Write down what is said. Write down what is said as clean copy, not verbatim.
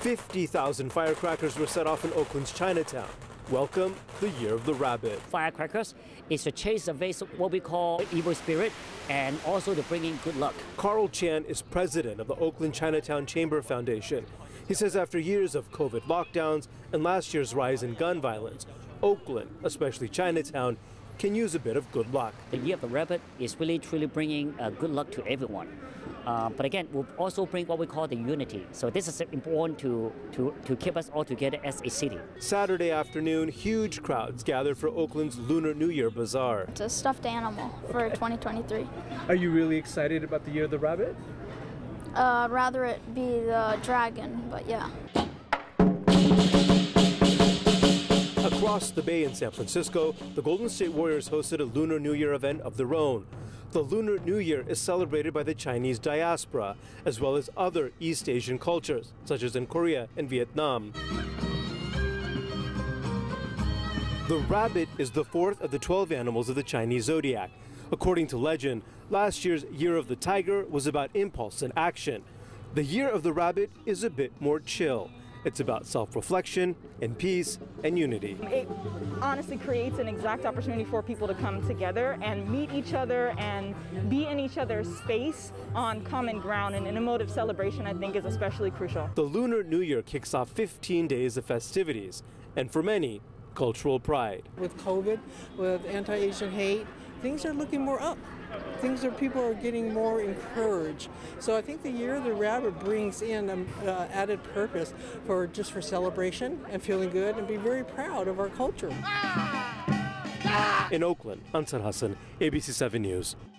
50,000 firecrackers were set off in Oakland's Chinatown. Welcome the Year of the Rabbit. Firecrackers is to chase away what we call evil spirit and also to bring in good luck. Carl Chan is president of the Oakland Chinatown Chamber Foundation. He says after years of COVID lockdowns and last year's rise in gun violence, Oakland, especially Chinatown, can use a bit of good luck. The Year of the Rabbit is really truly bringing good luck to everyone. But again, we'll also bring what we call the unity. So this is important to keep us all together as a city. Saturday afternoon, huge crowds gathered for Oakland's Lunar New Year bazaar. It's a stuffed animal for 2023. Are you really excited about the Year of the Rabbit? Rather it be the dragon, but yeah. Across the bay in San Francisco, the Golden State Warriors hosted a Lunar New Year event of their own. The Lunar New Year is celebrated by the Chinese diaspora, as well as other East Asian cultures, such as in Korea and Vietnam. The rabbit is the fourth of the 12 animals of the Chinese zodiac. According to legend, last year's Year of the Tiger was about impulse and action. The Year of the Rabbit is a bit more chill. It's about self-reflection and peace and unity. It honestly creates an exact opportunity for people to come together and meet each other and be in each other's space on common ground, and an emotive celebration, I think, is especially crucial. The Lunar New Year kicks off 15 days of festivities, and for many, cultural pride. With COVID, with anti-Asian hate, things are looking more up. People are getting more encouraged. So I think the Year of the Rabbit brings in an added purpose for celebration and feeling good and be very proud of our culture. In Oakland, Ansar Hassan, ABC 7 News.